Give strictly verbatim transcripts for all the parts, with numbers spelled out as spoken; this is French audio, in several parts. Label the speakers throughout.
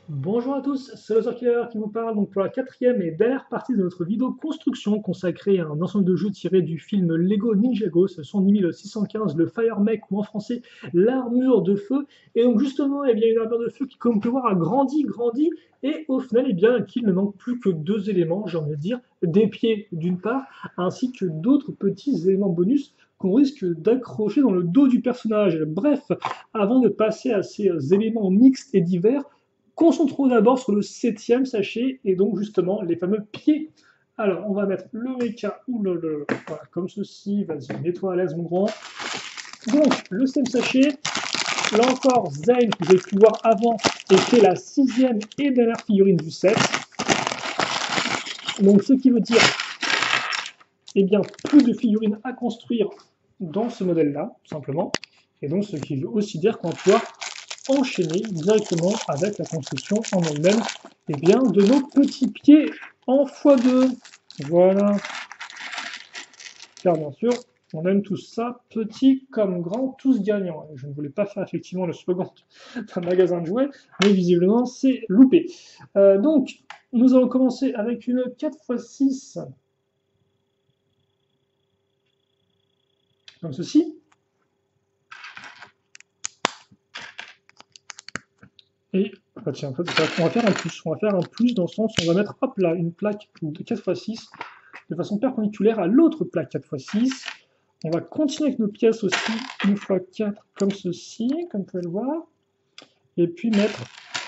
Speaker 1: Bonjour à tous, c'est le Killer qui vous parle donc pour la quatrième et dernière partie de notre vidéo construction consacrée à un ensemble de jeux tirés du film Lego Ninjago, ce sont mille six cent quinze, le Fire Mech ou en français l'armure de feu. Et donc justement, eh bien, une armure de feu qui, comme on peut voir, a grandi, grandi, et au final, eh bien, qu'il ne manque plus que deux éléments, j'ai envie de dire, des pieds d'une part, ainsi que d'autres petits éléments bonus qu'on risque d'accrocher dans le dos du personnage. Bref, avant de passer à ces éléments mixtes et divers, concentrons d'abord sur le septième sachet et donc justement les fameux pieds. Alors on va mettre le mecha ou le, le voilà, comme ceci, vas-y, mets-toi à l'aise mon grand. Donc le septième sachet, là encore Zayn que vous avez pu voir avant était la sixième et dernière figurine du set. Donc ce qui veut dire eh bien plus de figurines à construire dans ce modèle là, tout simplement. Et donc ce qui veut aussi dire qu'on va pouvoir enchaîner directement avec la construction en elle-même et bien, de nos petits pieds en fois deux. Voilà. Car bien sûr, on aime tout ça, petit comme grand, tous gagnants. Je ne voulais pas faire effectivement le slogan d'un magasin de jouets, mais visiblement c'est loupé. Euh, donc, nous allons commencer avec une quatre fois six, comme ceci. Et bah tiens, en fait, on va faire un plus. On va faire un plus dans le sens où on va mettre hop là une plaque de quatre fois six de façon perpendiculaire à l'autre plaque quatre fois six. On va continuer avec nos pièces aussi une fois quatre comme ceci, comme vous pouvez le voir. Et puis mettre.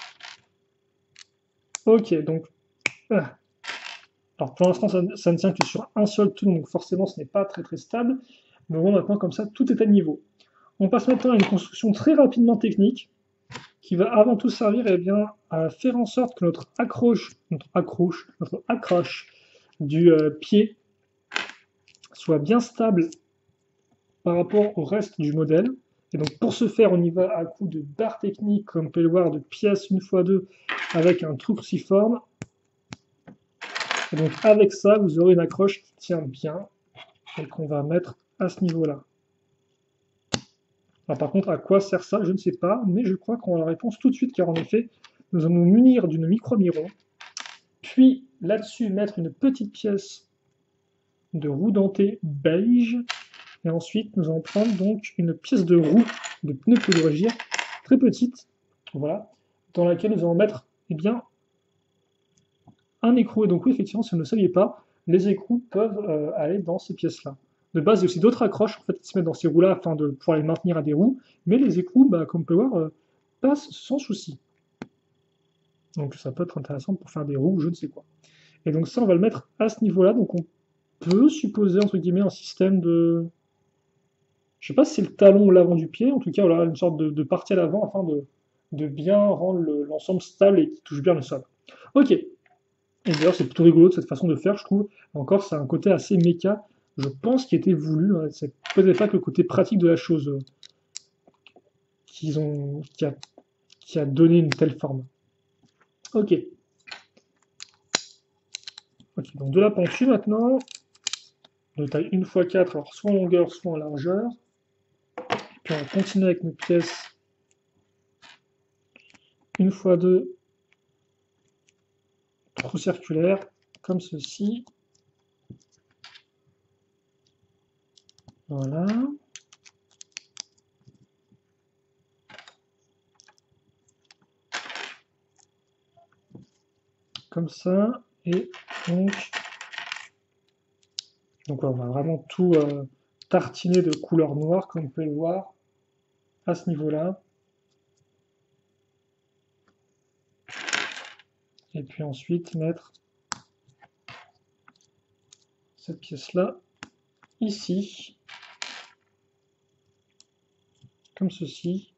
Speaker 1: Ok, donc. Ah. Alors pour l'instant, ça, ça ne tient que sur un seul tour, donc forcément ce n'est pas très très stable. Mais bon, maintenant comme ça, tout est à niveau. On passe maintenant à une construction très rapidement technique, qui va avant tout servir eh bien, à faire en sorte que notre accroche, notre accroche, notre accroche du euh, pied soit bien stable par rapport au reste du modèle. Et donc pour ce faire, on y va à coup de barres techniques, comme on peut le voir, de pièces une fois deux, avec un trou cruciforme. Et donc avec ça, vous aurez une accroche qui tient bien, et qu'on va mettre à ce niveau-là. Alors par contre, à quoi sert ça? Je ne sais pas, mais je crois qu'on a la réponse tout de suite, car en effet, nous allons nous munir d'une micro-miron, puis là-dessus mettre une petite pièce de roue dentée beige, et ensuite nous allons prendre donc une pièce de roue de pneu polyurgire très petite, voilà, dans laquelle nous allons mettre eh bien, un écrou. Et donc oui, effectivement, si vous ne le saviez pas, les écrous peuvent euh, aller dans ces pièces-là. De base, il y a aussi d'autres accroches en fait, qui se mettent dans ces roues-là afin de pouvoir les maintenir à des roues, mais les écrous, bah, comme on peut voir, euh, passent sans souci. Donc ça peut être intéressant pour faire des roues, je ne sais quoi. Et donc ça, on va le mettre à ce niveau-là. Donc on peut supposer, entre guillemets, un système de... Je sais pas si c'est le talon ou l'avant du pied, en tout cas, voilà, une sorte de, de partie à l'avant afin de, de bien rendre l'ensemble stable et qui touche bien le sol. Ok. Et d'ailleurs, c'est plutôt rigolo de cette façon de faire, je trouve. Encore, c'est un côté assez méca, je pense, qui était voulu. Hein. C'est peut-être pas que le côté pratique de la chose euh, qu'ils ont, qui a, qui a donné une telle forme. Ok. Ok, donc de la pentue maintenant, de taille une fois quatre, alors soit en longueur, soit en largeur. Puis on va continuer avec nos pièces une fois deux, trou circulaire, comme ceci. Voilà. Comme ça. Et donc, donc on va vraiment tout euh, tartiner de couleur noire, comme vous pouvez le voir, à ce niveau-là. Et puis ensuite mettre cette pièce-là ici, comme ceci.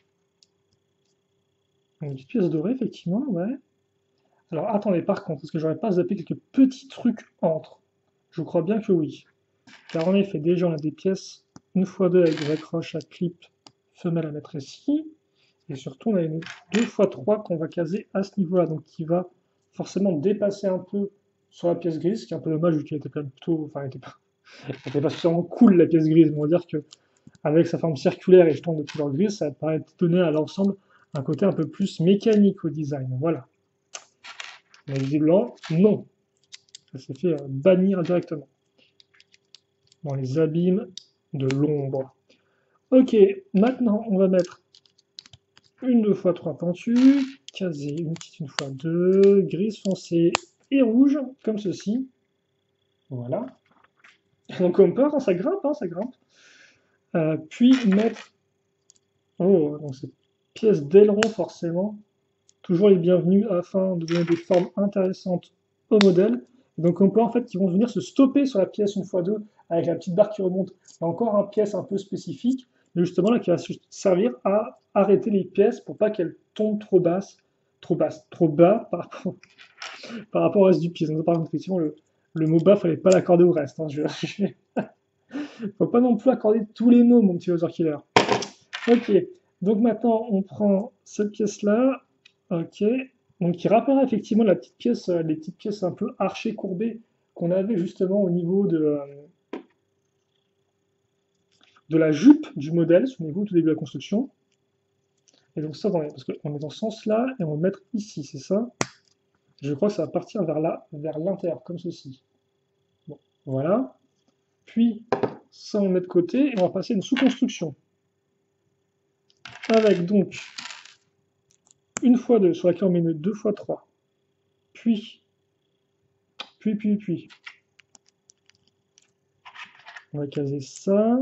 Speaker 1: Une petite pièce dorée, effectivement, ouais. Alors attendez, par contre, est-ce que j'aurais pas zappé quelques petits trucs entre? Je crois bien que oui. Car en effet, déjà on a des pièces une fois deux avec des accroches à clip femelle à mettre ici. Et surtout, on a une deux fois trois qu'on va caser à ce niveau-là, donc qui va forcément dépasser un peu sur la pièce grise, ce qui est un peu dommage vu qu'elle était quand même plutôt. Enfin, elle était pas, elle était pas spécialement cool la pièce grise, mais on va dire que avec sa forme circulaire et jeton de couleur grise, ça paraît donner à l'ensemble un côté un peu plus mécanique au design. Voilà. Mais visiblement, non. Ça s'est fait euh, bannir directement. Dans les abîmes de l'ombre. Ok, maintenant on va mettre une deux fois trois pentues, casé, une petite une fois deux, grise foncée et rouge, comme ceci. Voilà. Donc on peut, hein, ça grimpe, hein, ça grimpe. Euh, puis mettre, oh, donc cette pièce d'aileron forcément, toujours les bienvenus afin de donner des formes intéressantes au modèle. Donc on peut en fait, ils vont venir se stopper sur la pièce une fois deux avec la petite barre qui remonte. Il y a encore une pièce un peu spécifique, mais justement là qui va servir à arrêter les pièces pour pas qu'elles tombent trop basses, trop basses, trop bas par rapport, par rapport au reste du pied. Donc, par exemple, effectivement, le, le mot bas, fallait pas l'accorder au reste. Hein, je, je... Faut pas non plus accorder tous les mots, mon petit Other Killer. Ok, donc maintenant on prend cette pièce-là, ok, donc qui rappellera effectivement la petite pièce, euh, les petites pièces un peu archées, courbées qu'on avait justement au niveau de, euh, de la jupe du modèle, souvenez-vous, au tout début de la construction. Et donc ça, parce qu'on est dans ce sens-là, et on va le mettre ici, c'est ça. Je crois que ça va partir vers là, vers l'intérieur, comme ceci. Bon, voilà. Puis, ça on le met de côté, et on va passer à une sous-construction. Avec donc une fois deux, sur laquelle on met une deux fois trois. Puis, puis, puis, puis. On va caser ça.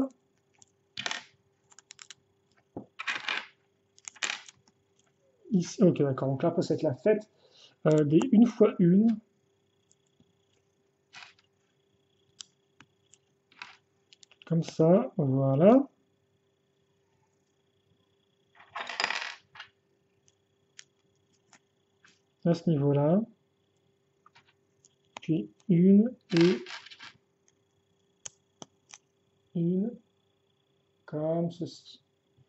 Speaker 1: Ici, ok, d'accord. Donc là, après, ça va être la fête euh, des une fois une. Comme ça, voilà. À ce niveau-là. Puis une et une, comme ceci.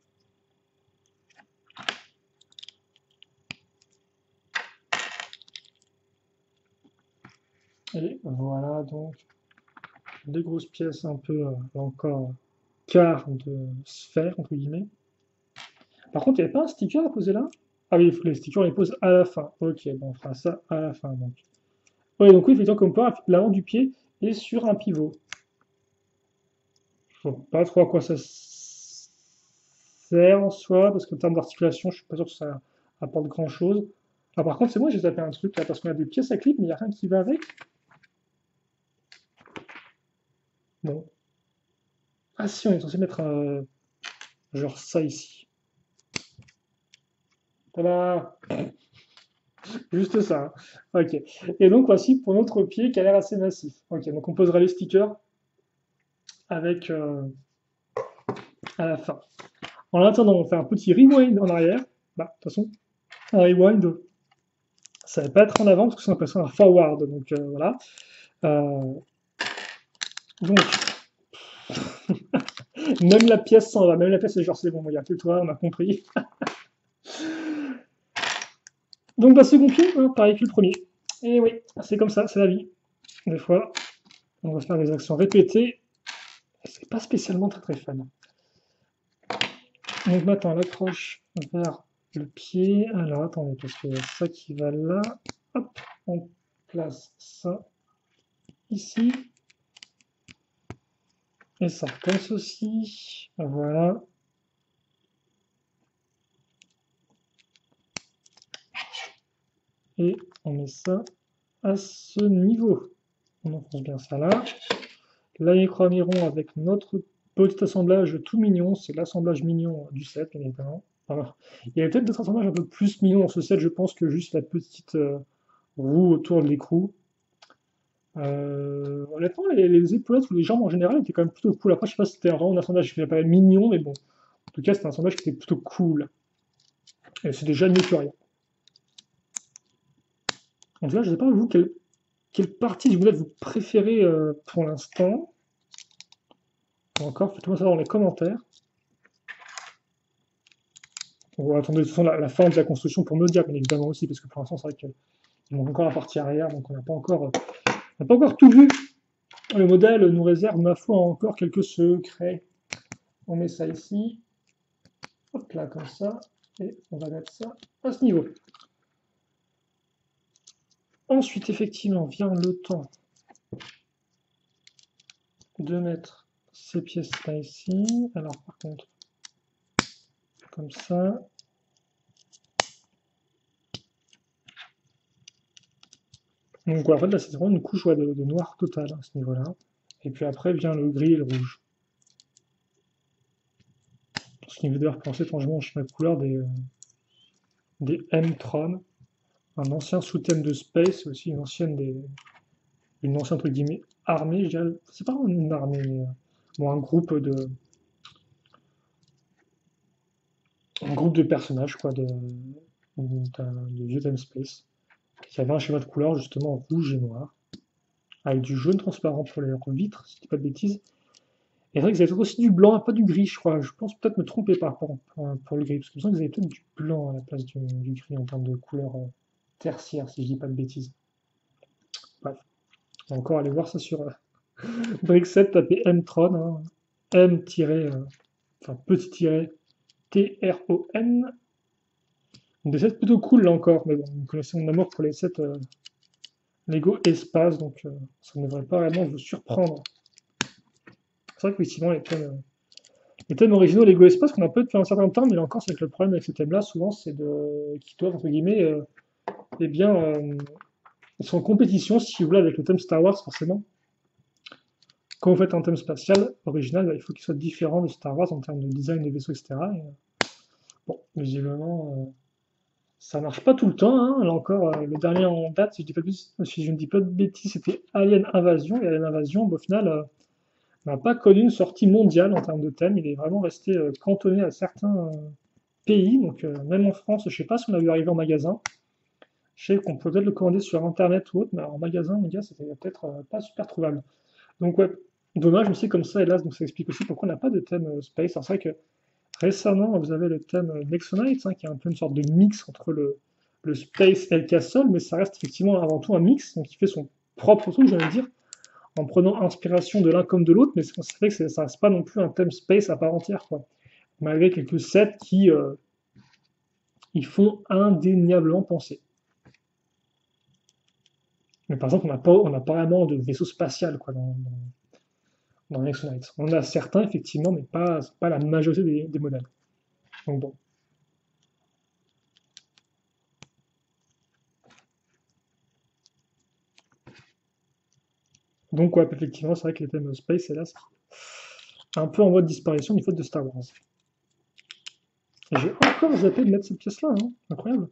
Speaker 1: Et voilà donc des grosses pièces un peu euh, encore quart de sphère, entre guillemets. Par contre, il n'y avait pas un sticker à poser là? Ah oui, les stickers, on les pose à la fin. Ok, bon, on fera ça à la fin. Donc, ouais, donc oui, effectivement, comme peut, l'avant du pied est sur un pivot. Je ne vois pas trop à quoi ça sert en soi, parce qu'en termes d'articulation, je suis pas sûr que ça apporte grand chose. Ah, par contre, c'est moi, j'ai tapé un truc là, parce qu'on a des pièces à clip, mais il n'y a rien qui va avec. Bon. Ah si, on est censé mettre un... genre ça ici. Tada! Juste ça. Hein. Ok. Et donc voici pour notre pied qui a l'air assez massif. Ok, donc on posera les stickers avec euh, à la fin. En attendant, on fait un petit rewind en arrière. Bah, de toute façon, un rewind, ça va pas être en avant parce que c'est un forward. Donc euh, voilà. Euh, donc, même la pièce s'en va. Même la pièce, c'est genre, c'est bon, il n'y a plus toi, on a compris. Donc, bah, second pied, hein, pareil que le premier. Et oui, c'est comme ça, c'est la vie. Des fois, on va faire des actions répétées. Et c'est pas spécialement très très fun. Donc maintenant, l'accroche vers le pied. Alors, attendez, parce qu'il y a ça qui va là. Hop, on place ça ici. Et ça comme ceci. Voilà. Et on met ça à ce niveau. On enfonce bien ça là. Là, micro-miron avec notre petit assemblage tout mignon. C'est l'assemblage mignon du set, bien évidemment. Enfin, il y avait peut-être d'autres assemblages un peu plus mignons dans ce set, je pense, que juste la petite euh, roue autour de l'écrou. Euh, honnêtement, les, les épaulettes ou les jambes en général étaient quand même plutôt cool. Après, je sais pas si c'était vraiment un assemblage qui pas mignon, mais bon. En tout cas, c'était un assemblage qui était plutôt cool. Et c'est déjà mieux que rien. Donc là, je sais pas, vous, quelle, quelle partie du modèle vous préférez euh, pour l'instant. Encore, faites-moi savoir dans les commentaires. On va attendre de toute façon la, la fin de la construction pour me le dire, bien évidemment aussi, parce que pour l'instant, c'est vrai qu'il manque encore la partie arrière, donc on n'a pas encore, euh, on n'a pas encore tout vu. Le modèle nous réserve, ma foi, encore quelques secrets. On met ça ici. Hop là, comme ça. Et on va mettre ça à ce niveau. Ensuite, effectivement, vient le temps de mettre ces pièces-là ici. Alors, par contre, comme ça. Donc, en fait, là, c'est vraiment une couche ouais, de, de noir total à ce niveau-là. Et puis après vient le gris et le rouge. Ce qui veut d'ailleurs penser étrangement au schéma de couleur des, euh, des M-Tron. Un ancien sous-thème de Space, aussi une ancienne des, une ancienne entre guillemets armée, je dirais. C'est pas une armée, mais euh, bon, un groupe de, un groupe de personnages quoi, de, de vieux thème Space, qui avait un schéma de couleur justement rouge et noir, avec du jaune transparent pour les vitres, si je dis pas de bêtises. Et c'est vrai que vous avez aussi du blanc, pas du gris, je crois. Je pense peut-être me tromper par rapport pour, pour le gris, parce que je me sens que vous avez peut-être du blanc à la place du, du gris en termes de couleur euh, tertiaire, si je dis pas de bêtises. Bref, on va encore aller voir ça sur euh, Brixet, taper M-Tron, hein. M- euh, enfin petit tiret T R O N. Des sets plutôt cool là encore, mais bon, vous connaissez mon amour pour les sets euh, Lego Espace, donc euh, ça ne devrait pas vraiment vous surprendre. C'est vrai qu'effectivement, les thèmes, euh, les thèmes originaux Lego Espace qu'on a peu depuis un certain temps, mais là encore, c'est que le problème avec ces thèmes-là, souvent, c'est de qu'ils doivent, entre guillemets, euh, eh bien, euh, ils sont en compétition, si vous voulez, avec le thème Star Wars, forcément. Quand vous faites un thème spatial original, bah, il faut qu'il soit différent de Star Wars en termes de design de vaisseau, et cetera. Et, euh, bon, visiblement, euh, ça marche pas tout le temps, hein. Là encore, euh, le dernier en date, si je, dis pas de bêtises- si je ne dis pas de bêtises, c'était Alien Invasion. Et Alien Invasion, bah, au final, euh, n'a pas connu une sortie mondiale en termes de thème. Il est vraiment resté euh, cantonné à certains euh, pays. Donc, euh, même en France, je ne sais pas si on a vu arriver en magasin. Je sais qu'on peut peut-être le commander sur Internet ou autre, mais en magasin, mon gars, c'était peut-être euh, pas super trouvable. Donc, ouais, dommage aussi comme ça, hélas. Donc, ça explique aussi pourquoi on n'a pas de thème euh, space. Alors, c'est vrai que récemment, vous avez le thème euh, Nexonites, hein, qui est un peu une sorte de mix entre le, le space et le castle, mais ça reste effectivement avant tout un mix, donc il fait son propre truc, j'allais dire, en prenant inspiration de l'un comme de l'autre, mais c'est vrai que ça reste pas non plus un thème space à part entière, quoi. Malgré quelques sets qui euh, ils font indéniablement penser. Mais par exemple, on n'a pas, on n'a pas vraiment de vaisseau spatial quoi, dans, dans, dans Next Knights. On a certains, effectivement, mais pas, pas la majorité des, des modèles. Donc bon. Donc ouais, effectivement, c'est vrai que les thèmes space, hélas, un peu en voie de disparition du fait de Star Wars. Et j'ai encore zappé de mettre cette pièce-là, hein. Incroyable.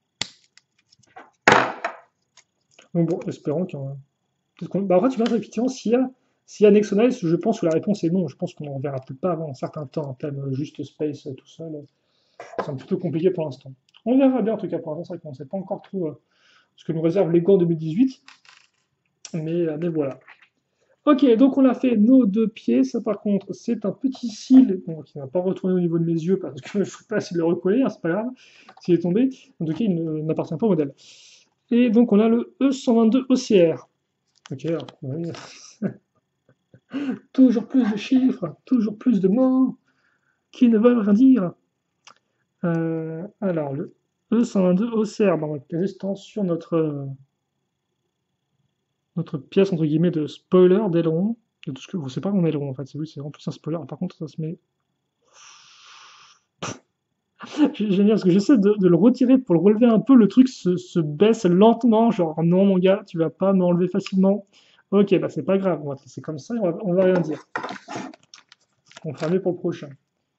Speaker 1: Donc bon, espérons qu'il y en a. Bah, en fait, tu vois, effectivement, s'il y a, s'il y a Nexonites, je pense que la réponse est non. Je pense qu'on ne verra peut-être pas avant un certain temps un thème juste space euh, tout seul. C'est plutôt compliqué pour l'instant. On verra bien en tout cas pour l'instant, c'est vrai qu'on ne sait pas encore trop euh, ce que nous réserve Lego en deux mille dix-huit. Mais, euh, mais voilà. Ok, donc on a fait nos deux pieds. Ça par contre, c'est un petit cil bon, qui n'a pas retourné au niveau de mes yeux parce que je ne sais pas s'il le recoller, hein, c'est pas grave, s'il est tombé. En tout cas, il n'appartient pas au modèle. Et donc on a le E cent vingt-deux O C R. Ok, alors, oui. Toujours plus de chiffres, toujours plus de mots qui ne veulent rien dire. Euh, alors, le E cent vingt-deux O C R, bon, on va être juste sur notre, euh, notre pièce entre guillemets de spoiler d'aileron. De tout ce que vous savez pas mon aileron en fait, c'est oui, c'est vraiment plus un spoiler. Par contre, ça se met. J'aime bien parce que j'essaie de, de le retirer pour le relever un peu, le truc se, se baisse lentement, genre non mon gars, tu vas pas m'enlever facilement. Ok, bah c'est pas grave, on va c'est comme ça, on va, on va rien dire. On fera mieux pour le prochain.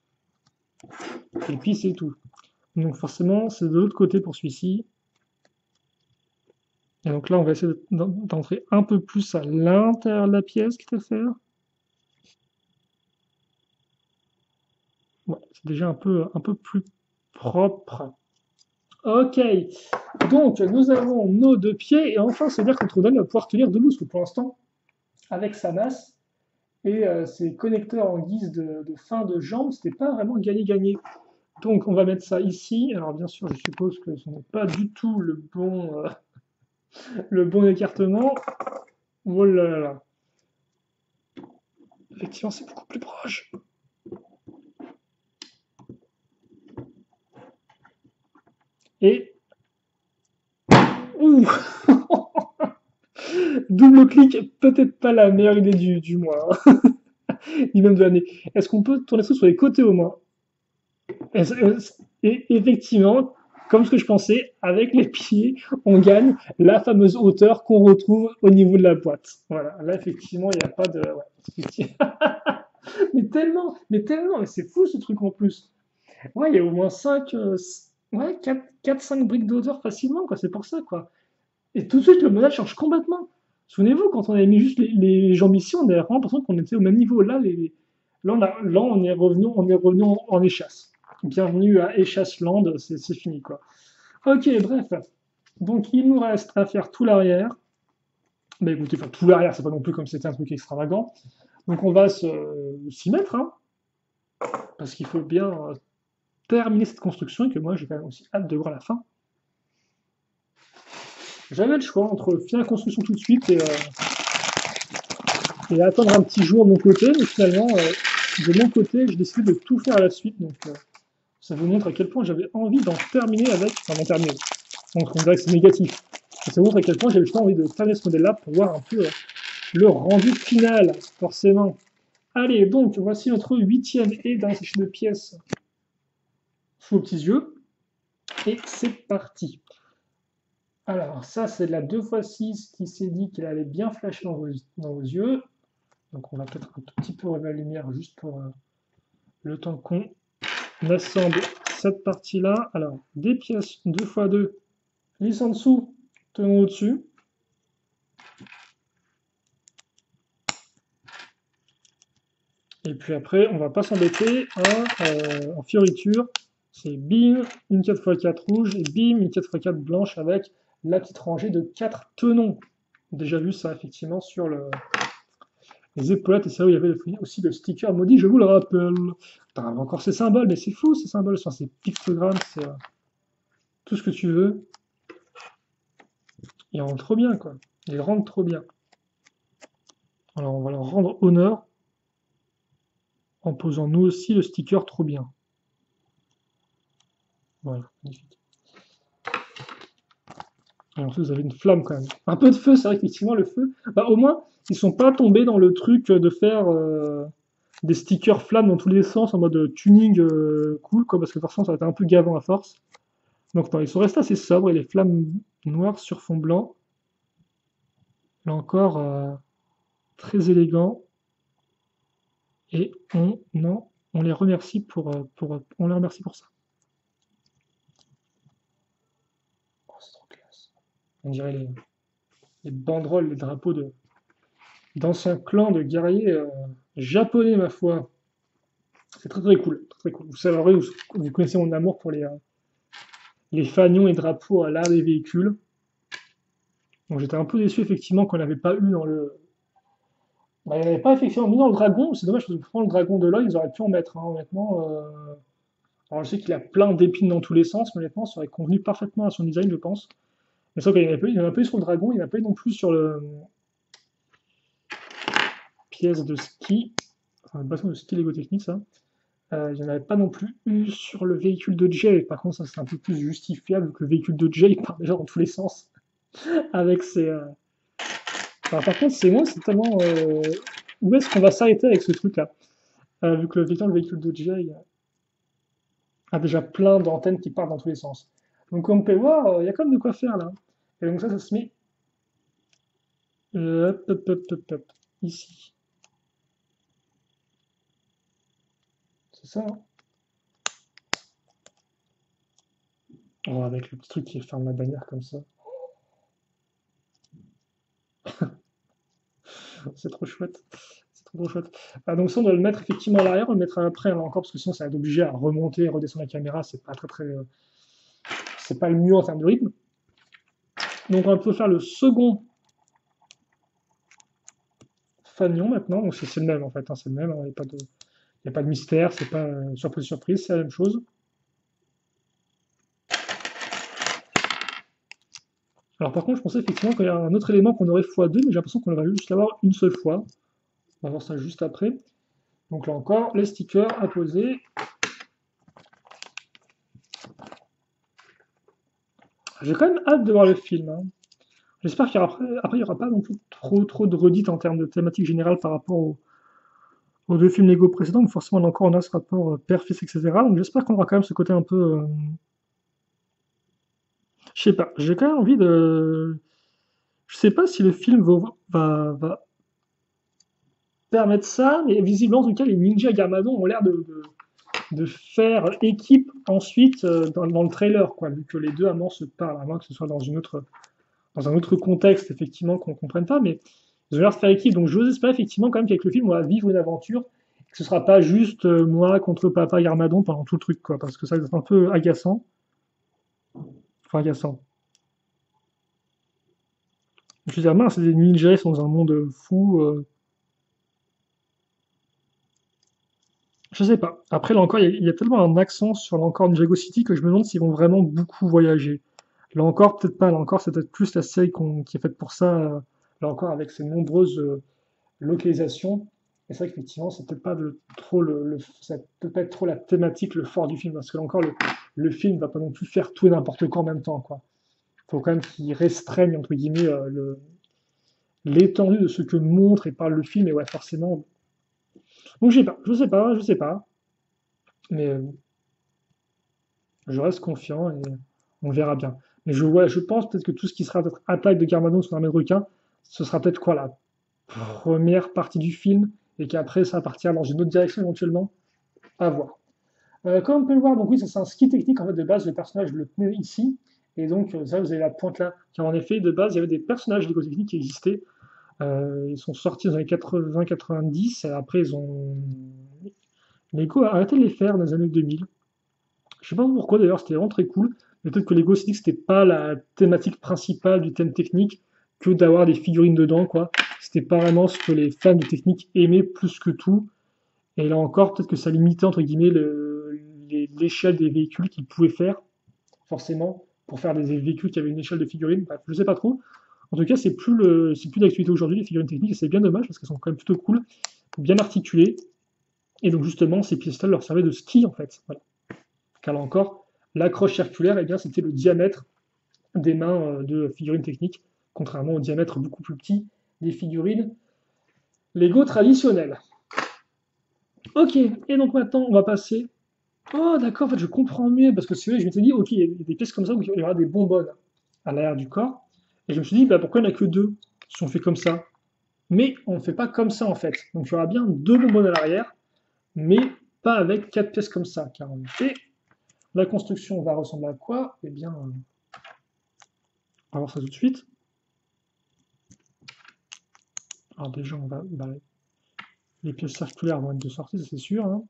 Speaker 1: Et puis c'est tout. Donc forcément, c'est de l'autre côté pour celui-ci. Et donc là, on va essayer d'entrer un peu plus à l'intérieur de la pièce, quitte à faire. Ouais, c'est déjà un peu, un peu plus propre. Ok, donc nous avons nos deux pieds, et enfin, c'est-à-dire que notre donne va pouvoir tenir debout, parce que pour l'instant, avec sa masse et euh, ses connecteurs en guise de, de fin de jambe, c'était pas vraiment gagné-gagné. Donc on va mettre ça ici. Alors bien sûr, je suppose que ce n'est pas du tout le bon, euh, le bon écartement. Oh là là là. Effectivement, c'est beaucoup plus proche. Et... Ouh. Double clic, peut-être pas la meilleure idée du, du mois, hein. Ni même de l'année. Est-ce qu'on peut tourner ça sur les côtés au moins? Et effectivement, comme ce que je pensais, avec les pieds, on gagne la fameuse hauteur qu'on retrouve au niveau de la boîte. Voilà, là effectivement, il n'y a pas de... Ouais, mais tellement, mais tellement, mais c'est fou ce truc en plus. Ouais, il y a au moins cinq, euh, ouais, quatre cinq briques de hauteur facilement, quoi, c'est pour ça, quoi. Et tout de suite, le modèle change complètement. Souvenez-vous, quand on avait mis juste les, les jambes ici, on avait vraiment l'impression qu'on était au même niveau. Là, les, là, on, a, là on est revenu, on est revenu en, en échasse. Bienvenue à Échasse-Land, c'est fini, quoi. Ok, bref. Donc, il nous reste à faire tout l'arrière. Mais écoutez, enfin, tout l'arrière, c'est pas non plus comme c'était un truc extravagant. Donc, on va s'y mettre, hein, parce qu'il faut bien euh, terminer cette construction et que moi, j'ai quand même aussi hâte de voir la fin. J'avais le choix entre finir la construction tout de suite et, euh, et attendre un petit jour de mon côté, mais finalement, euh, de mon côté, j'ai décidé de tout faire à la suite. Donc, euh, ça vous montre à quel point j'avais envie d'en terminer avec. Enfin, d'en terminer. Donc, on dirait que c'est négatif. Ça vous montre à quel point j'avais envie de terminer ce modèle-là pour voir un peu euh, le rendu final, forcément. Allez, donc, voici notre huitième et dernier séché de pièces sous vos petits yeux. Et c'est parti. Alors, ça, c'est de la deux fois six qui s'est dit qu'elle allait bien flasher dans vos, dans vos yeux. Donc, on va peut-être un tout petit peu remettre la lumière juste pour euh, le temps qu'on assemble cette partie-là. Alors, des pièces deux fois deux, lisse en dessous, tenons au-dessus. Et puis après, on va pas s'embêter hein, euh, en fioriture. C'est bim, une quatre fois quatre rouge et bim, une quatre fois quatre blanche avec la petite rangée de quatre tenons. Déjà vu ça effectivement sur le, les épaulettes, et c'est là où il y avait aussi le sticker maudit, je vous le rappelle. Putain, encore ces symboles, mais c'est fou ces symboles, enfin, ces pictogrammes, c'est euh, tout ce que tu veux. Ils rendent trop bien, quoi. Ils rendent trop bien. Alors on va leur rendre honneur en posant nous aussi le sticker trop bien. Voilà, magnifique. Alors vous avez une flamme quand même. Un peu de feu, c'est vrai qu'effectivement le feu, bah, au moins ils sont pas tombés dans le truc de faire euh, des stickers flammes dans tous les sens en mode tuning euh, cool, quoi, parce que forcément ça va être un peu gavant à force. Donc non, ils sont restés assez sobres et les flammes noires sur fond blanc. Là encore, euh, très élégant. Et on, non, on les remercie pour, euh, pour, on les remercie pour ça. Oh, c'est trop classe. On dirait les, les banderoles, les drapeaux de d'anciens clans de guerriers euh, japonais, ma foi. C'est très très cool, très, très cool. Vous savez, vous, vous connaissez mon amour pour les, euh, les fanions et drapeaux à l'arrière des véhicules. Donc j'étais un peu déçu effectivement qu'on n'avait pas eu dans le. Bah, il n'y avait pas effectivement mis dans le dragon. C'est dommage parce que pour le dragon de l'œil, ils auraient pu en mettre, hein, honnêtement. Euh... Alors je sais qu'il a plein d'épines dans tous les sens, mais honnêtement, ça aurait convenu parfaitement à son design, je pense. Mais sauf qu'il n'y en a pas eu sur le dragon, il n'y en a pas eu non plus sur le pièce de ski, enfin, bâton de ski Lego Technique, ça. Euh, il n'y en avait pas non plus eu sur le véhicule de Jay. Par contre, ça c'est un peu plus justifiable que le véhicule de Jay part déjà dans tous les sens. Avec ses. Euh... Alors, par contre, c'est moi, c'est tellement. Euh... Où est-ce qu'on va s'arrêter avec ce truc-là euh, vu que le véhicule, le véhicule de Jay a déjà plein d'antennes qui partent dans tous les sens. Donc, comme on peut voir, il y a quand même de quoi faire là. Et donc, ça, ça se met. Hop, hop, hop, hop, hop. Ici. C'est ça, hein. Oh, avec le petit truc qui ferme la bannière comme ça. C'est trop chouette. C'est trop, trop chouette. Ah, donc ça, on doit le mettre effectivement à l'arrière, on le mettra après, hein, encore, parce que sinon, ça va être obligé à remonter et redescendre la caméra. C'est pas très, très. Euh, c'est pas le mieux en termes de rythme. Donc, on peut faire le second fanion maintenant. Donc, c'est le même en fait. Hein, c'est le même. Il hein, n'y a, a pas de mystère. C'est pas euh, surprise, surprise. C'est la même chose. Alors, par contre, je pensais effectivement qu'il y a un autre élément qu'on aurait fois deux, mais j'ai l'impression qu'on va juste l'avoir une seule fois. On va voir ça juste après. Donc là encore, les stickers à poser. J'ai quand même hâte de voir le film, hein. J'espère qu'il y aura après, après, il y aura pas non plus trop trop de redites en termes de thématique générale par rapport au- aux deux films Lego précédents. Donc forcément, là encore, on a ce rapport euh, père-fils, et cetera. Donc j'espère qu'on aura quand même ce côté un peu. euh, Je sais pas. J'ai quand même envie de. Je sais pas si le film va, va, va permettre ça, mais visiblement, en tout cas, les ninjas Garmadon ont l'air de, de- de faire équipe ensuite euh, dans, dans le trailer, quoi, vu que les deux amants se parlent, à moins que ce soit dans une autre, dans un autre contexte, effectivement, qu'on ne comprenne pas, mais ils ont l'air de faire équipe. Donc j'ose espérer effectivement quand même qu'avec le film, on va vivre une aventure, que ce sera pas juste euh, moi contre papa Garmadon pendant tout le truc, quoi, parce que ça va être un peu agaçant. Enfin, agaçant. Je veux dire, mince, c'est des ninjas, ils sont dans un monde fou. euh, Je sais pas. Après, là encore, il y, a il y a tellement un accent sur là encore Ninjago City que je me demande s'ils vont vraiment beaucoup voyager. Là encore, peut-être pas. Là encore, c'est peut-être plus la série qu'on- qui est faite pour ça. euh, Là encore, avec ses nombreuses euh, localisations. Et c'est vrai qu'effectivement, c'est peut-être pas le- trop le, le- ça peut pas être trop la thématique, le fort du film, parce que là encore, le, le film va pas non plus faire tout et n'importe quoi en même temps, quoi. Faut quand même qu'il restreigne entre guillemets euh, le- l'étendue de ce que montre et parle le film. Et ouais, forcément. Donc je sais pas, je sais pas, je sais pas. Mais euh, je reste confiant et on verra bien. Mais je, ouais, je pense peut-être que tout ce qui sera peut-être attaque de Garmadon sur l'armée de requins, ce sera peut-être quoi la première partie du film et qu'après ça va partir dans une autre direction éventuellement. À voir. Euh, comme on peut le voir, donc oui, ça c'est un ski technique en fait de base. Le personnage je le tenais ici et donc euh, ça vous avez la pointe là. Car en effet de base il y avait des personnages Lego techniques qui existaient. Euh, ils sont sortis dans les années quatre-vingts quatre-vingt-dix. Et après ils ont Lego a arrêté de les faire dans les années deux mille. Je sais pas pourquoi d'ailleurs, c'était vraiment très cool. Mais peut-être que Lego s'est dit que c'était pas la thématique principale du thème technique que d'avoir des figurines dedans, quoi. C'était pas vraiment ce que les fans de technique aimaient plus que tout. Et là encore, peut-être que ça limitait entre guillemets le- les- l'échelle des véhicules qu'ils pouvaient faire, forcément, pour faire des véhicules qui avaient une échelle de figurines. Bref, je sais pas trop. En tout cas, c'est plus le, c'est plus d'actualité aujourd'hui, les figurines techniques, et c'est bien dommage parce qu'elles sont quand même plutôt cool, bien articulées. Et donc justement, ces pièces-là leur servaient de ski en fait. Voilà. Car là encore, l'accroche circulaire, eh bien, c'était le diamètre des mains euh, de figurines techniques, contrairement au diamètre beaucoup plus petit des figurines Lego traditionnelles. Ok, et donc maintenant, on va passer. Oh, d'accord, en fait, je comprends mieux, parce que c'est vrai, je m'étais dit, ok, il y a des pièces comme ça où il y aura des bonbonnes à l'arrière du corps, et je me suis dit, bah, pourquoi il n'y en a que deux si on fait comme ça? Mais on ne fait pas comme ça, en fait. Donc il y aura bien deux bonbonnes à l'arrière, mais pas avec quatre pièces comme ça, car en effet, la construction va ressembler à quoi? Eh bien, euh, on va voir ça tout de suite. Alors déjà, on va, bah, les pièces circulaires vont être de sortie, ça c'est sûr, hein.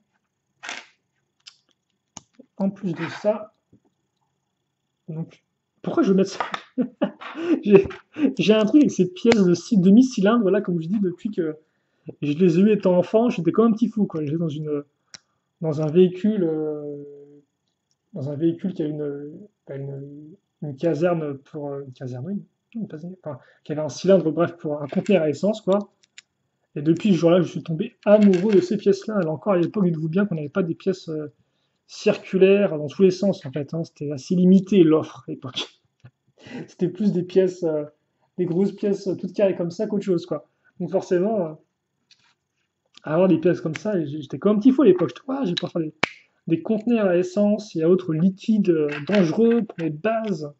Speaker 1: En plus de ça, donc, pourquoi je veux mettre ça? J'ai j'ai un truc avec ces pièces de six demi-cylindre, là, comme je dis, depuis que je les ai eues étant enfant, j'étais comme un petit fou, quoi. J'étais dans une, dans un véhicule, euh, dans un véhicule qui a une, bah, une, une caserne pour, euh, une caserne, oui, une caserne, enfin, qui avait un cylindre, bref, pour un conteneur à essence, quoi. Et depuis ce jour-là, je suis tombé amoureux de ces pièces-là. Là encore, à l'époque, dites-vous bien qu'on n'avait pas des pièces euh, circulaires dans tous les sens, en fait, hein. C'était assez limité l'offre à l'époque. C'était plus des pièces, euh, des grosses pièces euh, toutes carrées comme ça qu'autre chose, quoi. Donc forcément, euh, avoir des pièces comme ça, j'étais comme un petit fou à l'époque. Je trouvais, ah, j'ai pour faire des, des conteneurs à essence et à autres liquides euh, dangereux pour les bases.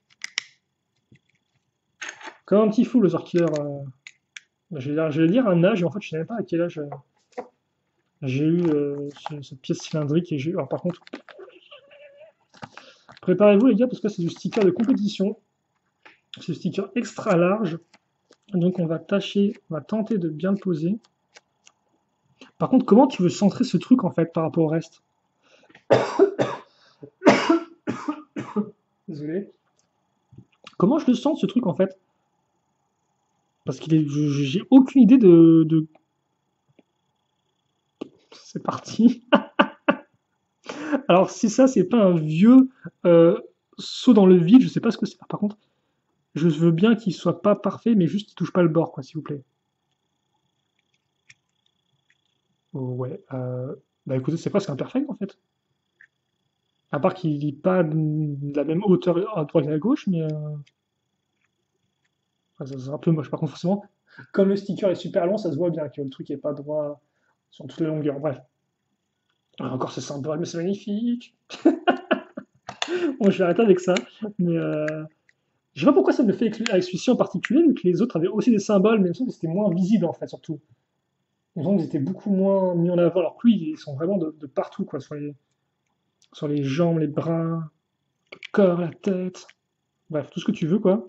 Speaker 1: Comme un petit fou, le sortir. Euh, je, vais dire, je vais dire un âge, et en fait, je ne savais pas à quel âge euh, j'ai eu euh, ce- cette pièce cylindrique. Et j'ai, alors par contre, préparez-vous les gars, parce que c'est du sticker de compétition. C'est du sticker extra large. Donc on va tâcher, on va tenter de bien le poser. Par contre, comment tu veux centrer ce truc en fait par rapport au reste? Désolé. Comment je le sens ce truc en fait? Parce qu'il est, je- j'ai aucune idée de, de- C'est parti. Alors si ça c'est pas un vieux euh, saut dans le vide, je sais pas ce que c'est. Par contre, je veux bien qu'il soit pas parfait, mais juste qu'il touche pas le bord, quoi, s'il vous plaît. Oh, ouais. Euh, bah écoutez, c'est presque imperfect en fait. À part qu'il n'est pas de la même hauteur à droite et à gauche, mais euh, enfin, ça, c'est un peu moche. Par contre, forcément, comme le sticker est super long, ça se voit bien que le truc n'est pas droit sur toute la longueur. Bref. Ah, encore ce symbole, mais c'est magnifique. Bon, je vais arrêter avec ça. Mais euh, je sais pas pourquoi ça me fait avec celui-ci en particulier, vu que les autres avaient aussi des symboles, mais il me semble que c'était moins visible en fait, surtout. Il me semble qu'ils étaient beaucoup moins mis en avant, alors que lui, ils sont vraiment de, de partout, quoi, sur les, sur les jambes, les bras, le corps, la tête. Bref, tout ce que tu veux, quoi.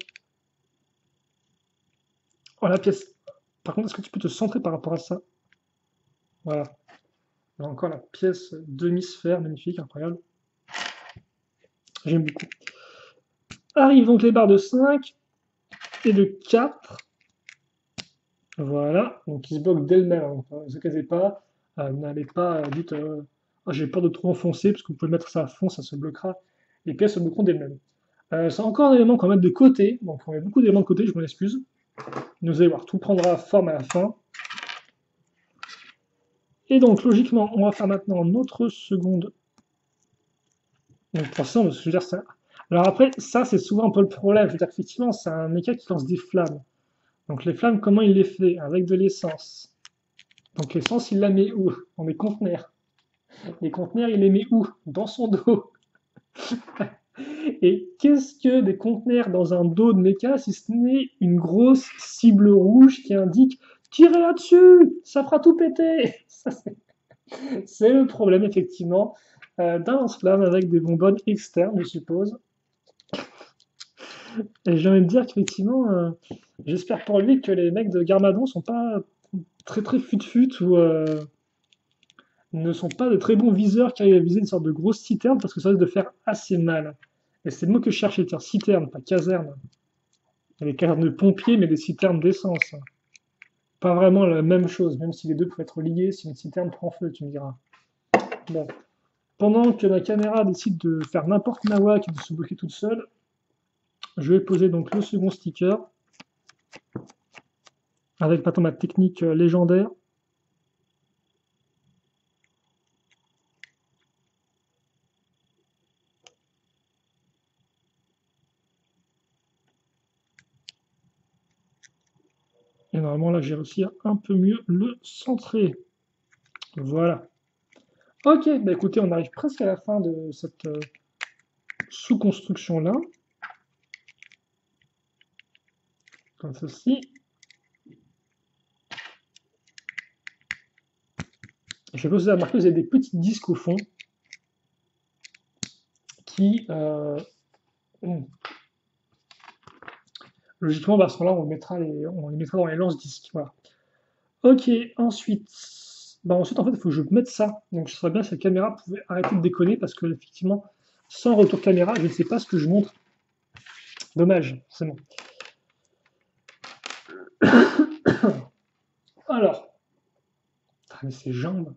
Speaker 1: Oh, la pièce. Par contre, est-ce que tu peux te centrer par rapport à ça? Voilà. Là encore la pièce demi-sphère, magnifique, incroyable. J'aime beaucoup. Arrivent donc les barres de cinq et de quatre. Voilà, donc ils se bloquent d'elles-mêmes, hein. Ne vous inquiétez pas, euh, n'allez pas, euh, dites, euh, ah, j'ai peur de trop enfoncer, parce que vous pouvez mettre ça à fond, ça se bloquera, les pièces se bloqueront d'elles-mêmes. Euh, c'est encore un élément qu'on va mettre de côté, donc on met beaucoup d'éléments de côté, je m'en excuse. Vous allez voir, tout prendra forme à la fin. Et donc, logiquement, on va faire maintenant notre seconde. Donc, pour ça, je veux dire, ça. Alors après, ça, c'est souvent un peu le problème, je veux dire qu'effectivement, c'est un méca qui lance des flammes. Donc les flammes, comment il les fait? Avec de l'essence. Donc l'essence, il la met où? Dans des conteneurs. Les conteneurs, il les met où? Dans son dos. Et qu'est-ce que des conteneurs dans un dos de méca si ce n'est une grosse cible rouge qui indique tirez là-dessus, ça fera tout péter. C'est le problème effectivement euh, d'un lance-flamme avec des bonbonnes externes, je suppose. Et j'ai envie de dire qu'effectivement, euh, j'espère pour lui que les mecs de Garmadon sont pas très très fut-fut ou euh, ne sont pas de très bons viseurs qui arrivent à viser une sorte de grosse citerne parce que ça risque de faire assez mal. Et c'est le mot que je cherchais, dire citerne, pas caserne. Il y a des casernes de pompiers, mais des citernes d'essence. Pas vraiment la même chose, même si les deux peuvent être liés si une citerne prend feu, tu me diras. Bon. Pendant que ma caméra décide de faire n'importe nawak et de se bloquer toute seule, je vais poser donc le second sticker avec maintenant ma technique légendaire. Et normalement là j'ai réussi à un peu mieux le centrer. Voilà. Ok, bah écoutez, on arrive presque à la fin de cette euh, sous-construction là. Comme ceci. Je vais vous remarquer, vous avez des petits disques au fond qui, euh, logiquement, bah, à ce moment-là, on, mettra les, on les mettra dans les lance-disques. Voilà. Ok, ensuite, bah, ensuite, en fait, il faut que je mette ça. Donc, ce serait bien si la caméra pouvait arrêter de déconner parce que, effectivement, sans retour caméra, je ne sais pas ce que je montre. Dommage, c'est bon. Alors, ah, mais ces jambes.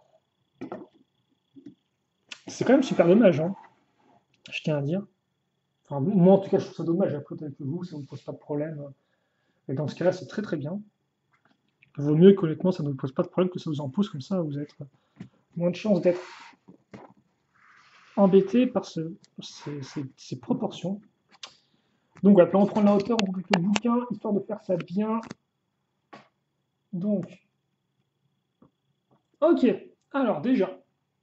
Speaker 1: C'est quand même super dommage, hein, je tiens à dire. Enfin, moi, en tout cas, je trouve ça dommage. Après, peut-être que vous, ça ne vous pose pas de problème. Et dans ce cas-là, c'est très très bien. Il vaut mieux qu'honnêtement, ça ne vous pose pas de problème que ça vous en pousse comme ça, vous avez moins de chances d'être embêté par ce, ces, ces, ces proportions. Donc voilà, on prend la hauteur, on complète le bouquin, histoire de faire ça bien. Donc, ok, alors déjà,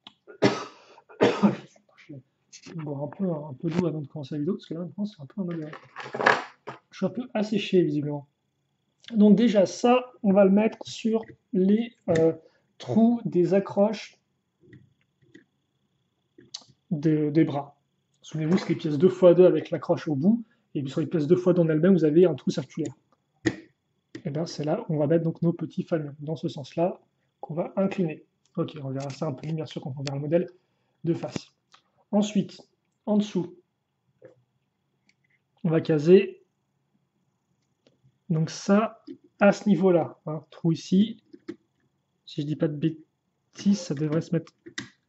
Speaker 1: je vais boire un peu, un peu d'eau avant de commencer la vidéo, parce que là, maintenant, c'est un peu un mode. Je suis un peu asséché, visiblement. Donc déjà, ça, on va le mettre sur les euh, trous des accroches de, des bras. Souvenez-vous, c'est les pièces deux fois deux avec l'accroche au bout, et puis sur les pièces deux fois deux en elles-mêmes, vous avez un trou circulaire. Et bien c'est là où on va mettre donc nos petits fanions, dans ce sens-là, qu'on va incliner. Ok, on verra ça un peu mieux, bien sûr, quand on verra le modèle de face. Ensuite, en dessous, on va caser donc ça à ce niveau-là. Hein, trou ici. Si je dis pas de bêtises, ça devrait se mettre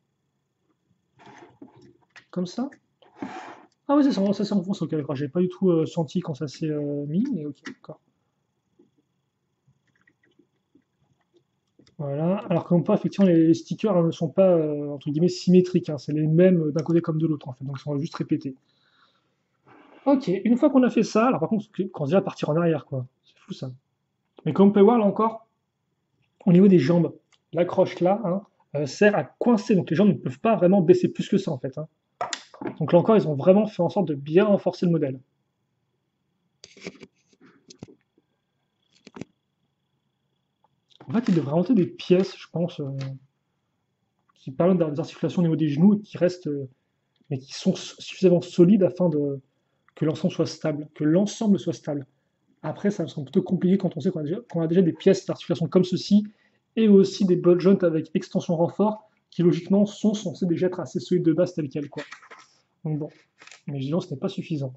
Speaker 1: comme ça. Ah oui, c'est ça, ça s'enfonce, ok, d'accord. J'ai pas du tout euh, senti quand ça s'est euh, mis, mais ok, d'accord. Voilà. Alors qu'on peut, effectivement, les, les stickers hein, ne sont pas, euh, entre guillemets, symétriques. Hein. C'est les mêmes euh, d'un côté comme de l'autre, en fait. Donc, ils sont juste répétés. Ok, une fois qu'on a fait ça, alors par contre, on se dit à partir en arrière, quoi. C'est fou, ça. Mais comme on peut voir, là encore, au niveau des jambes, l'accroche là hein, euh, sert à coincer. Donc, les jambes ne peuvent pas vraiment baisser plus que ça, en fait. Hein. Donc, là encore, ils ont vraiment fait en sorte de bien renforcer le modèle. En fait, il devrait rentrer des pièces, je pense, euh, qui permettent d'avoir des articulations au niveau des genoux et qui restent, euh, mais qui sont suffisamment solides afin de, que l'ensemble soit stable, que l'ensemble soit stable. Après, ça me semble plutôt compliqué quand on sait qu'on a déjà, qu'on a déjà des pièces d'articulation comme ceci et aussi des ball joints avec extension renfort qui logiquement sont censés déjà être assez solides de base telles quelles, quoi. Donc bon, mais je dis non, ce n'est pas suffisant.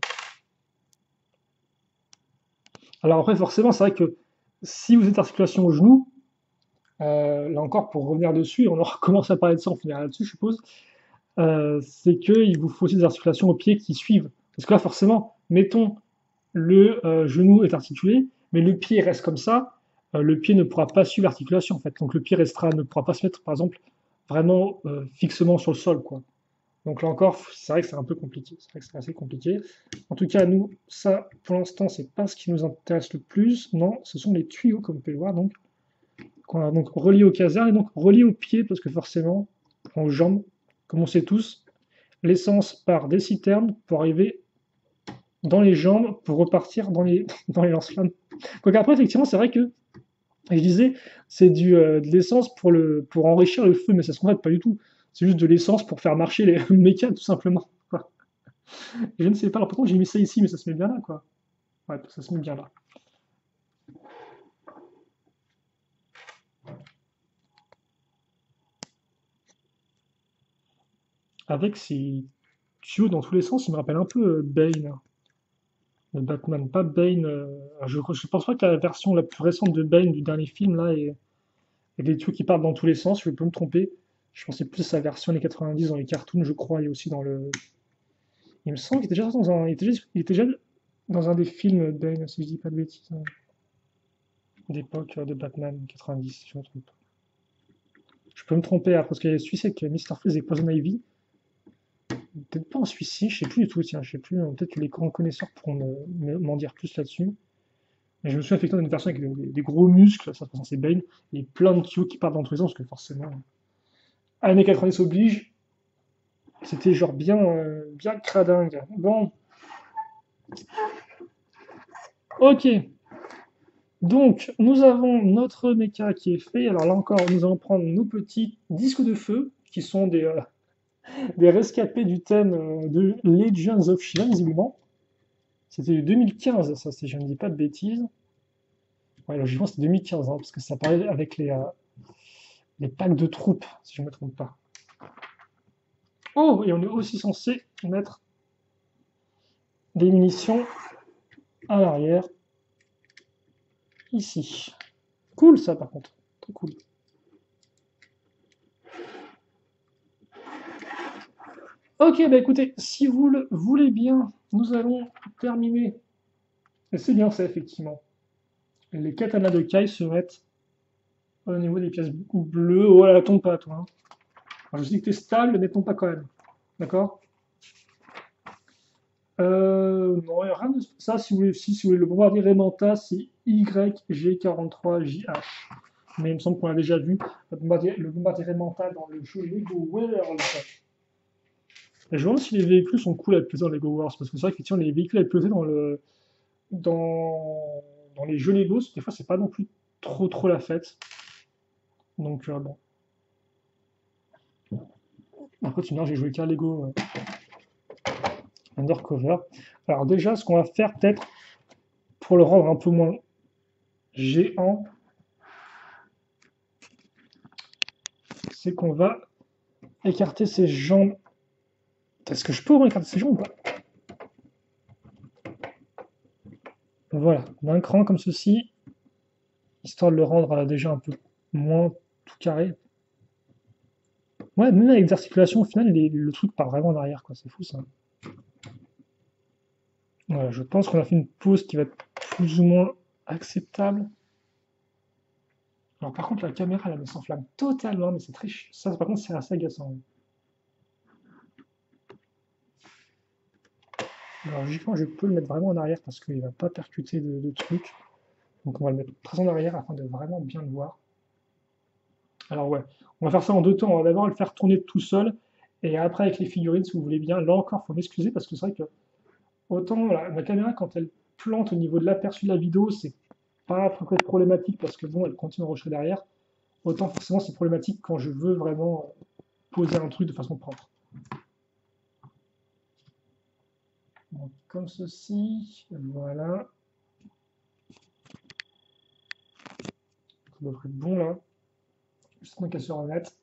Speaker 1: Alors après, forcément, c'est vrai que si vous êtes articulation au genou, euh, là encore, pour revenir dessus, et on aura commencé à parler de ça, on finira là-dessus, je suppose, euh, c'est qu'il vous faut aussi des articulations au pied qui suivent. Parce que là, forcément, mettons, le euh, genou est articulé, mais le pied reste comme ça, euh, le pied ne pourra pas suivre l'articulation, en fait. Donc le pied restera, ne pourra pas se mettre, par exemple, vraiment euh, fixement sur le sol, quoi. Donc là encore, c'est vrai que c'est un peu compliqué. C'est vrai que c'est assez compliqué. En tout cas, nous, ça, pour l'instant, c'est pas ce qui nous intéresse le plus. Non, ce sont les tuyaux, comme vous pouvez le voir, donc, qu'on a donc reliés aux casernes et donc reliés aux pieds, parce que forcément, aux jambes, comme on sait tous, l'essence part des citernes pour arriver dans les jambes pour repartir dans les, dans les lance-flammes. Donc après, effectivement, c'est vrai que, je disais, c'est du, euh, de l'essence pour, le, pour enrichir le feu, mais ça se comprend pas du tout. C'est juste de l'essence pour faire marcher les mécas, tout simplement. Quoi. Je ne sais pas, alors pourtant j'ai mis ça ici, mais ça se met bien là, quoi. Ouais, ça se met bien là. Avec ces tuyaux dans tous les sens, il me rappelle un peu euh, Bane, de Batman. Pas Bane, euh, je, je pense pas que la version la plus récente de Bane du dernier film, là, est, et des trucs qui partent dans tous les sens, je peux me tromper. Je pensais plus à sa version des quatre-vingt-dix dans les cartoons, je crois, et aussi dans le. Il me semble qu'il était déjà dans un, il était déjà, il était déjà dans un des films Bane, si je dis pas de bêtises, hein, d'époque euh, de Batman quatre-vingt-dix, si je me trompe pas. Je peux me tromper après, parce qu'il y a celui-ci avec mister Freeze et Poison Ivy. Peut-être pas en celui-ci, je sais plus du tout, tiens, je sais plus. Peut-être que les grands connaisseurs pourront m'en dire plus là-dessus. Mais je me souviens effectivement d'une version avec des, des gros muscles, ça c'est Bane, et plein de tuyaux qui partent dans tous les sens, parce que forcément, années quatre-vingt-dix oblige, c'était genre bien, euh, bien cradingue. Bon, ok. Donc, nous avons notre mecha qui est fait. Alors là encore, nous allons prendre nos petits disques de feu, qui sont des, euh, des rescapés du thème euh, de Legends of Shivan, visiblement. C'était de deux mille quinze, ça, si je ne dis pas de bêtises. Ouais, logiquement, c'était deux mille quinze, hein, parce que ça parlait avec les, euh, les packs de troupes, si je ne me trompe pas. Oh, et on est aussi censé mettre des munitions à l'arrière, ici. Cool ça, par contre. Très cool. Ok, bah écoutez, si vous le voulez bien, nous allons terminer. Et c'est bien ça, effectivement. Les katanas de Kai se mettent au niveau des pièces bleues. Oh là, tombe pas, toi. Hein. Alors, je sais que t'es stable, mais tombe pas quand même. D'accord. euh, Non, il n'y a rien de ça. Si vous voulez, si, si vous voulez le bombardier Raymanta, c'est Y G quarante-trois J H. Mais il me semble qu'on l'a déjà vu, le bombardier, le bombardier Raymanta dans le jeu Lego World. Et je me demande si les véhicules sont cool à piloter dans Lego Wars, parce que c'est vrai qu'effectivement, les véhicules à piloter dans, le, dans, dans les jeux Lego, des fois, c'est pas non plus trop trop la fête. Donc, euh, bon. Après, tu me diras, j'ai joué qu'à Lego euh, Undercover. Alors, déjà, ce qu'on va faire, peut-être, pour le rendre un peu moins géant, c'est qu'on va écarter ses jambes. Est-ce que je peux vraiment écarter ses jambes ou pas? Voilà, d'un cran comme ceci, histoire de le rendre euh, déjà un peu moins tout carré. Ouais, même avec des articulations, au final, les- le truc part vraiment en arrière, quoi. C'est fou ça. Voilà, je pense qu'on a fait une pause qui va être plus ou moins acceptable. Alors par contre, la caméra, là, elle s'enflamme totalement, mais c'est très... ch- Ça, par contre, c'est assez agaçant. Ouais. Alors logiquement, je peux le mettre vraiment en arrière parce qu'il ne va pas percuter de, de trucs. Donc on va le mettre très en arrière afin de vraiment bien le voir. Alors ouais, on va faire ça en deux temps. On va d'abord le faire tourner tout seul. Et après avec les figurines, si vous voulez bien. Là encore, il faut m'excuser parce que c'est vrai que autant la, la caméra, quand elle plante au niveau de l'aperçu de la vidéo, c'est pas très problématique parce que bon, elle continue à enregistrer derrière. Autant forcément c'est problématique quand je veux vraiment poser un truc de façon propre. Donc, comme ceci, voilà. Ça devrait être bon là. Juste qu'elle se remette.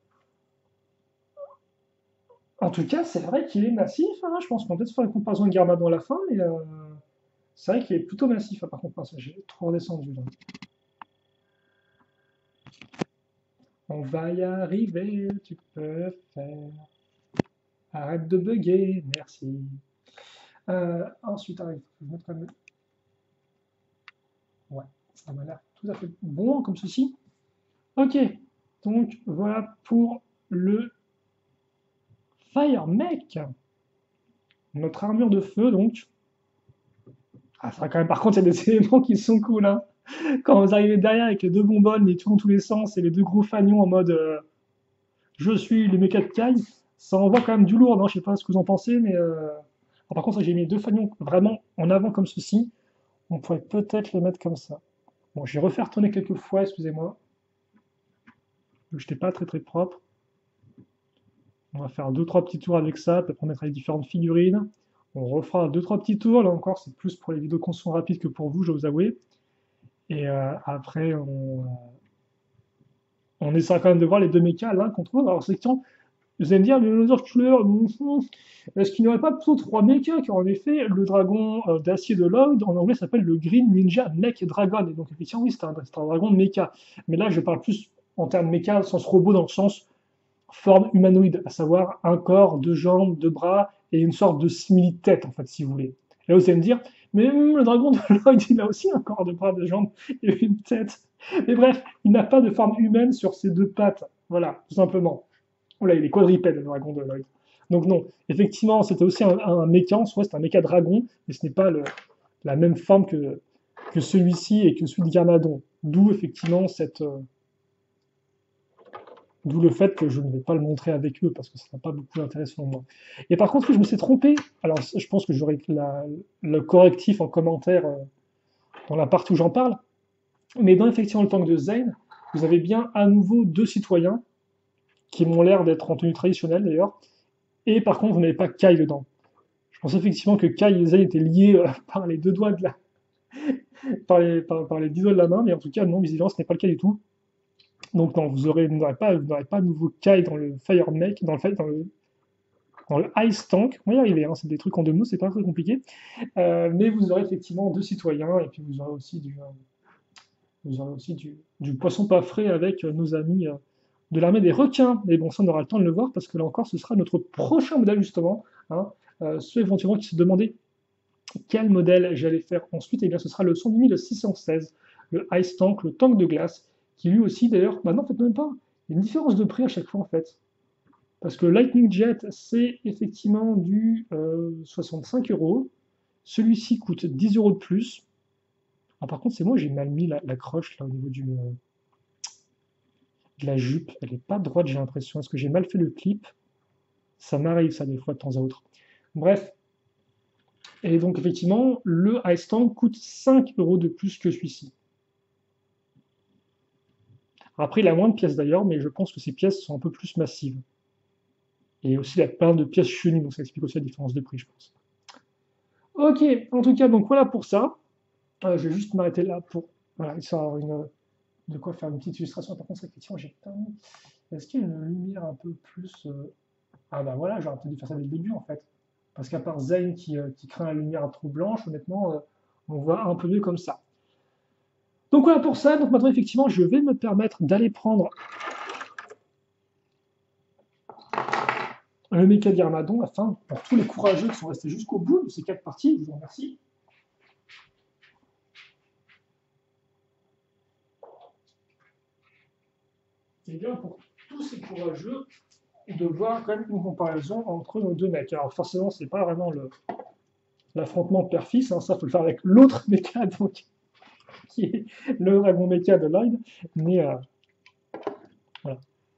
Speaker 1: En tout cas, c'est vrai qu'il est massif. Hein. Je pense qu'on peut peut-être faire une comparaison avec Garmadon à la fin, mais euh, c'est vrai qu'il est plutôt massif. Hein, par contre, ça, j'ai trop redescendu là. On va y arriver, tu peux faire. Arrête de bugger, merci. Euh, ensuite, arrive. Je vais mettre quand même. Ouais, ça m'a l'air tout à fait bon comme ceci. Ok, donc voilà pour le Fire Mech. Notre armure de feu, donc. Ah, ça, quand même, par contre, il y a des éléments qui sont cool. Hein. Quand vous arrivez derrière avec les deux bonbonnes, les tout dans tous les sens, et les deux gros fanions en mode euh, je suis le méca de Kai, ça envoie quand même du lourd. Non, je sais pas ce que vous en pensez, mais. Euh... Alors, par contre, j'ai mis deux fanions vraiment en avant comme ceci. On pourrait peut-être les mettre comme ça. Bon, je vais refaire tourner quelques fois, excusez-moi. Je n'étais pas très très propre. On va faire deux trois petits tours avec ça, peut-être on mettra les différentes figurines. On refera deux trois petits tours, là encore, c'est plus pour les vidéos conso rapides que pour vous, je dois vous avouer. Et euh, après, on, on essaiera quand même de voir les deux mechas l'un contre l'autre. Alors, c'est que, vous allez me dire, le Loser Killer, est-ce qu'il n'y aurait pas plutôt trois mechas? Car en effet, le dragon euh, d'acier de Lloyd, en anglais, s'appelle le Green Ninja Mech Dragon. Et donc, effectivement, oui, c'est un, un, dragon de mecha. Mais là, je parle plus en termes mecha, sens robot, dans le sens forme humanoïde, à savoir un corps, deux jambes, deux bras et une sorte de simili-tête, en fait, si vous voulez. Et là, vous allez me dire, mais hum, le dragon de Lloyd, il a aussi un corps, deux bras, deux jambes et une tête. Mais bref, il n'a pas de forme humaine sur ses deux pattes. Voilà, tout simplement. Oh là, il est quadripède, le dragon de Lloyd. Donc non, effectivement, c'était aussi un, un méca, en soi, c'est un méca dragon, mais ce n'est pas le, la même forme que, que celui-ci et que celui de Garmadon. D'où, effectivement, cette... Euh, D'où le fait que je ne vais pas le montrer avec eux parce que ça n'a pas beaucoup d'intérêt selon moi. Et par contre, je me suis trompé. Alors, je pense que j'aurai la, le correctif en commentaire euh, dans la partie où j'en parle. Mais dans effectivement le tank de Zane, vous avez bien à nouveau deux citoyens qui m'ont l'air d'être en tenue traditionnelle d'ailleurs. Et par contre, vous n'avez pas Kai dedans. Je pense effectivement que Kai et Zane étaient liés euh, par les deux doigts de la. par, les, par, par les dix doigts de la main, mais en tout cas, non, visiblement, ce n'est pas le cas du tout. Donc non, vous n'aurez pas, pas de nouveau Kai dans le Fire Mech, dans le, dans le, dans le Ice Tank. On va y arriver, hein, c'est des trucs en deux mots, c'est pas très compliqué. Euh, mais vous aurez effectivement deux citoyens, et puis vous aurez aussi du, euh, vous aurez aussi du, du poisson pas frais avec euh, nos amis euh, de l'armée des requins. Mais bon, ça, on aura le temps de le voir, parce que là encore, ce sera notre prochain modèle, justement. Hein. Euh, ceux éventuellement qui se demandaient quel modèle j'allais faire ensuite, et eh bien ce sera le cent dix mille six cent seize, le Ice Tank, le tank de glace, qui lui aussi d'ailleurs, maintenant en fait même pas, il y a une différence de prix à chaque fois en fait. Parce que Lightning Jet, c'est effectivement du euh, soixante-cinq euros. Celui-ci coûte dix euros de plus. Ah, par contre, c'est moi, j'ai mal mis la, la croche là au niveau du, euh, de la jupe. Elle n'est pas droite, j'ai l'impression. Est-ce que j'ai mal fait le clip? Ça m'arrive ça des fois de temps à autre. Bref. Et donc effectivement, le Ice Tank coûte cinq euros de plus que celui-ci. Après, il a moins de pièces d'ailleurs, mais je pense que ces pièces sont un peu plus massives. Et aussi, il y a plein de pièces chenilles, donc ça explique aussi la différence de prix, je pense. Ok, en tout cas, donc voilà pour ça. Euh, je vais juste m'arrêter là pour voilà, histoire une, de quoi faire une petite illustration. Par contre, effectivement, j'ai pas mis. Est-ce qu'il y a une lumière un peu plus. Euh... Ah bah voilà, j'aurais peut-être dû faire ça dès le début en fait. Parce qu'à part Zane qui, euh, qui craint la lumière trop blanche, honnêtement, euh, on voit un peu mieux comme ça. Donc voilà pour ça. Donc maintenant, effectivement, je vais me permettre d'aller prendre le méca d'Armadon, afin, pour tous les courageux qui sont restés jusqu'au bout de ces quatre parties, je vous remercie. c'est bien pour tous ces courageux de voir quand même une comparaison entre nos deux mecs. Alors forcément, c'est pas vraiment le, l'affrontement père-fils, hein, ça faut le faire avec l'autre méca, donc, qui est le dragon méca de Lloyd, mais euh, voilà.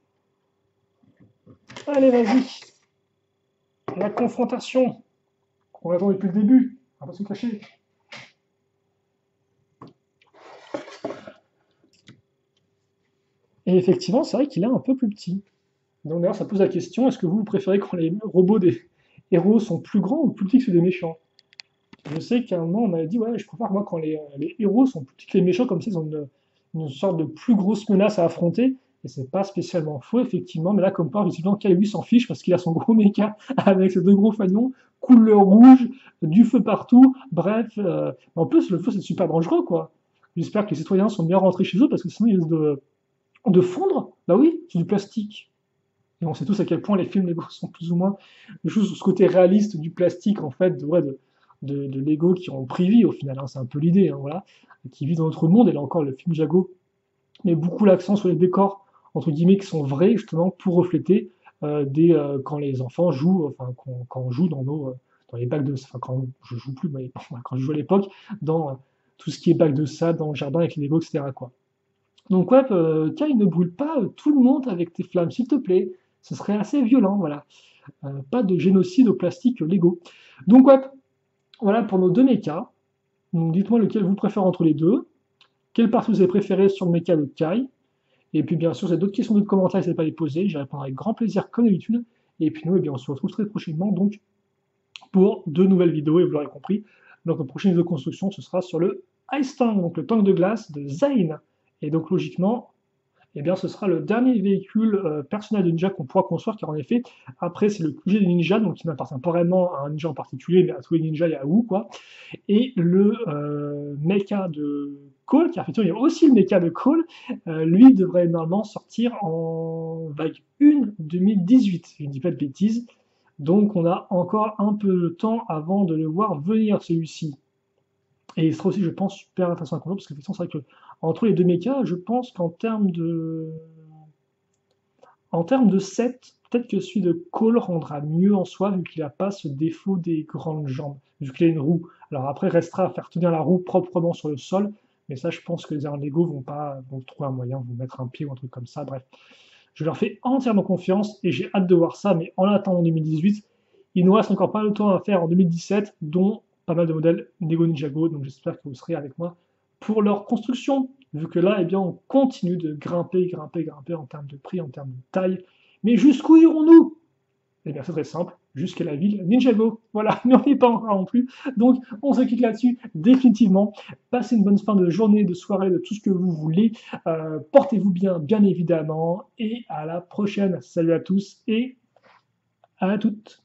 Speaker 1: Allez, vas-y, la confrontation, on l'attend depuis le début, on va pas se cacher. Et effectivement, c'est vrai qu'il est un peu plus petit. Donc d'ailleurs, ça pose la question, est-ce que vous, vous préférez quand les robots des héros sont plus grands ou plus petits que ceux des méchants? Je sais qu'à un moment, on m'avait dit, ouais, je préfère moi quand les, les héros sont plus petits que les méchants, comme ça, ils ont une, une sorte de plus grosse menace à affronter. Et c'est pas spécialement faux, effectivement. Mais là, comme par visiblement, Kyle lui s'en fiche parce qu'il a son gros méca avec ses deux gros fanions, couleur rouge, du feu partout. Bref, euh, en plus, le feu, c'est super dangereux, quoi. J'espère que les citoyens sont bien rentrés chez eux parce que sinon, ils risquent de, de fondre. Bah oui, c'est du plastique. Et on sait tous à quel point les films Lego sont plus ou moins juste ce côté réaliste du plastique, en fait, de, ouais, de, de, de Lego qui ont pris vie au final. Hein, c'est un peu l'idée, hein, voilà, qui vit dans notre monde. Et là encore, le film Jago met beaucoup l'accent sur les décors, entre guillemets, qui sont vrais, justement, pour refléter euh, des, euh, quand les enfants jouent, enfin, quand, quand on joue dans nos, euh, dans les bacs de, enfin, quand je joue plus, mais quand je jouais à l'époque, dans euh, tout ce qui est bac de sable, dans le jardin avec les Lego, et cetera, quoi. Donc ouais, euh, Kai, ne brûle pas euh, tout le monde avec tes flammes, s'il te plaît. Ce serait assez violent, voilà. Euh, pas de génocide au plastique Lego. Donc ouais, voilà pour nos deux mechas. Donc dites-moi lequel vous préférez entre les deux. Quelle partie vous avez préférée sur le mecha de Kai. Et puis bien sûr, si vous avez d'autres questions, d'autres commentaires, n'hésitez pas à les poser. J'y répondrai avec grand plaisir comme d'habitude. Et puis nous, eh bien, on se retrouve très prochainement donc pour deux nouvelles vidéos. Et vous l'aurez compris, notre prochaine vidéo de construction, ce sera sur le Ice Tank, donc le tank de glace de Zayn. Et donc logiquement, eh bien, ce sera le dernier véhicule euh, personnel de ninja qu'on pourra construire, car en effet, après, c'est le Q G des ninjas, donc qui n'appartient pas vraiment à un ninja en particulier, mais à tous les ninjas et à vous, quoi. Et le euh, mecha de Cole, car effectivement, il y a aussi le mecha de Cole, euh, lui devrait normalement sortir en vague un deux mille dix-huit, si je ne dis pas de bêtises. Donc, on a encore un peu de temps avant de le voir venir, celui-ci. Et il sera aussi, je pense, super intéressant à comprendre, parce qu'effectivement, c'est vrai que entre les deux mechas, je pense qu'en termes de. En termes de set, peut-être que celui de Cole rendra mieux en soi, vu qu'il n'a pas ce défaut des grandes jambes, vu qu'il a une roue. Alors après, restera à faire tenir la roue proprement sur le sol, mais ça, je pense que les armes Lego vont pas vont trouver un moyen, vont mettre un pied ou un truc comme ça. Bref, je leur fais entièrement confiance et j'ai hâte de voir ça, mais en attendant deux mille dix-huit, il nous reste encore pas le temps à faire en deux mille dix-sept, dont pas mal de modèles Lego Ninjago, donc j'espère que vous serez avec moi pour leur construction, vu que là, eh bien, on continue de grimper, grimper, grimper en termes de prix, en termes de taille. Mais jusqu'où irons-nous? Eh bien, c'est très simple, jusqu'à la ville Ninjago. Voilà, mais on n'y est pas encore non plus. Donc, on se quitte là-dessus, définitivement. Passez une bonne fin de journée, de soirée, de tout ce que vous voulez. Euh, Portez-vous bien, bien évidemment. Et à la prochaine. Salut à tous et à toutes.